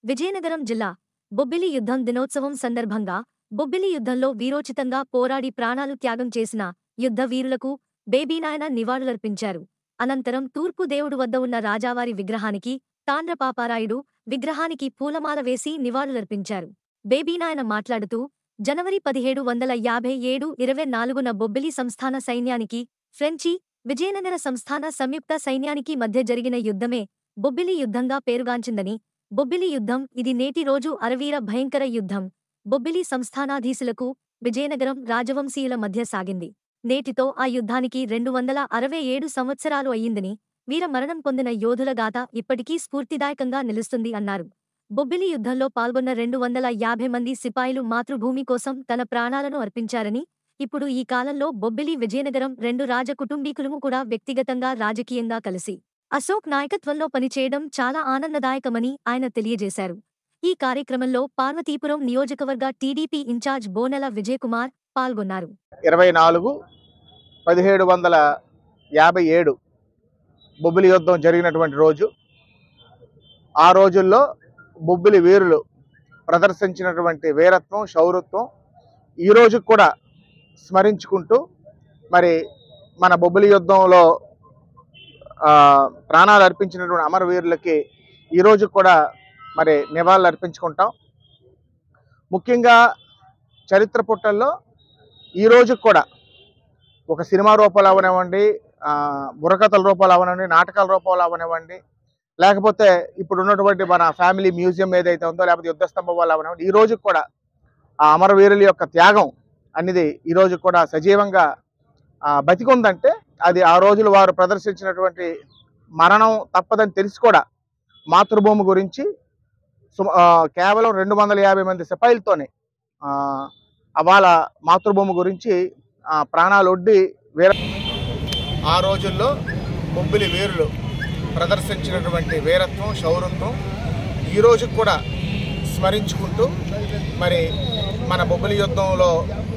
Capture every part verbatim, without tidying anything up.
విజయనగరం జిల్లా బొబ్బిలి యుద్ధం దినోత్సవం సందర్భంగా బొబ్బిలి యుద్ధంలో వీరోచితంగా పోరాడి ప్రాణాలు త్యాగం చేసిన యుద్ధ వీరులకు బేబీనాయన నివాళులర్పించారు. అనంతరం తూర్పు దేవుడు వద్ద ఉన్న రాజావారి విగ్రహానికి తాండ్రపాపారాయుడు విగ్రహానికి పూలమాల వేసి నివాళులర్పించారు. బేబీనాయన మాట్లాడుతూ జనవరి పదిహేడు వందల యాభై ఏడు ఇరవై నాలుగున బొబ్బిలి సంస్థాన సైన్యానికి ఫ్రెంచి, విజయనగర సంస్థాన సంయుక్త సైన్యానికి మధ్య జరిగిన యుద్ధమే బొబ్బిలి యుద్ధంగా పేరుగాంచిందని, బొబ్బిలి యుద్ధం ఇది నేటి రోజు అరవీర భయంకర యుద్ధం బొబ్బిలి సంస్థానాధీశులకు విజయనగరం రాజవంశీయుల మధ్య సాగింది. నేటితో ఆ యుద్ధానికి రెండు వందల అరవై ఏడు సంవత్సరాలు అయ్యిందని, వీర మరణం పొందిన యోధుల గాథ ఇప్పటికీ స్ఫూర్తిదాయకంగా నిలుస్తుంది అన్నారు. బొబ్బిలి యుద్ధంలో పాల్గొన్న రెండు వందల యాభై మంది సిపాయిలు మాతృభూమి కోసం తన ప్రాణాలను అర్పించారని, ఇప్పుడు ఈ కాలంలో బొబ్బిలి విజయనగరం రెండు రాజ కుటుంబీకులు కూడా వ్యక్తిగతంగా రాజకీయంగా కలిసి అశోక్ నాయకత్వంలో పనిచేయడం చాలా ఆనందదాయకమని ఆయన తెలియజేశారు. ఈ కార్యక్రమంలో పార్వతీపురం నియోజకవర్గ టీడీపీ ఇన్ఛార్జ్ బోనెల విజయకుమార్ పాల్గొన్నారు. ఇరవై నాలుగు పదిహేడు వందల యాభై ఏడు బొబ్బిలి యుద్ధం జరిగినటువంటి రోజు. ఆ రోజుల్లో బొబ్బిలి వీరులు ప్రదర్శించినటువంటి వీరత్వం, శౌర్యత్వం ఈ రోజు కూడా స్మరించుకుంటూ మరి మన బొబ్బిలి యుద్ధంలో ప్రాణాలు అర్పించినటువంటి అమరవీరులకి ఈరోజు కూడా మరి నివాళులు అర్పించుకుంటాం. ముఖ్యంగా చరిత్ర పుటల్లో ఈరోజు కూడా ఒక సినిమా రూపాలు అవనివ్వండి, బుర్రకథల రూపాలు అవనివ్వండి, నాటకాల రూపాలు అవనివ్వండి, లేకపోతే ఇప్పుడు ఉన్నటువంటి మన ఫ్యామిలీ మ్యూజియం ఏదైతే ఉందో, లేకపోతే యుద్ధ స్తంభం వాళ్ళు అవనివ్వండి, ఈరోజు కూడా ఆ అమరవీరుల యొక్క త్యాగం అనేది ఈరోజు కూడా సజీవంగా బతికుందంటే అది ఆ రోజులు వారు ప్రదర్శించినటువంటి మరణం తప్పదని తెలిసి కూడా మాతృభూమి గురించి కేవలం రెండు వందల యాభై మంది సిపాయిలతోనే వాళ్ళ మాతృభూమి గురించి ప్రాణాలు ఒడ్డి వీర ఆ రోజుల్లో బొబ్బిలి వీరులు ప్రదర్శించినటువంటి వీరత్వం, శౌర్యత్వం ఈరోజు కూడా స్మరించుకుంటూ మరి మన బొబ్బిలి యుద్ధంలో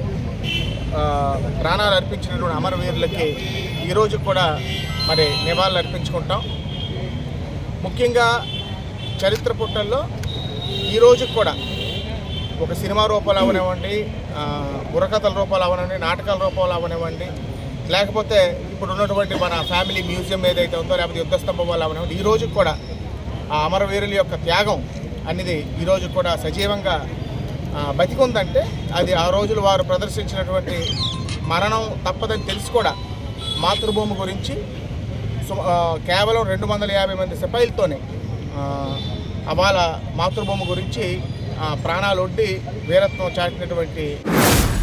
ప్రాణాలు అర్పించినటువంటి అమరవీరులకి ఈరోజు కూడా మరి నివాళులు అర్పించుకుంటాం. ముఖ్యంగా చరిత్ర పుటల్లో ఈరోజు కూడా ఒక సినిమా రూపాలు అవనివ్వండి, బుర్రకథల రూపాలు అవనివ్వండి, నాటకాల రూపాలు అవనివ్వండి, లేకపోతే ఇప్పుడు ఉన్నటువంటి మన ఫ్యామిలీ మ్యూజియం ఏదైతే ఉందో, లేకపోతే యుద్ధ స్తంభం వాళ్ళు అవనివ్వండి, ఈరోజు కూడా ఆ అమరవీరుల యొక్క త్యాగం అనేది ఈరోజు కూడా సజీవంగా బతికుందంటే అది ఆ రోజులు వారు ప్రదర్శించినటువంటి మరణం తప్పదని తెలిసి కూడా మాతృభూమి గురించి కేవలం రెండు వందల యాభై మంది సిపాయిలతోనే వాళ్ళ మాతృభూమి గురించి ప్రాణాలు ఒడ్డి వీరత్వం చాటినటువంటి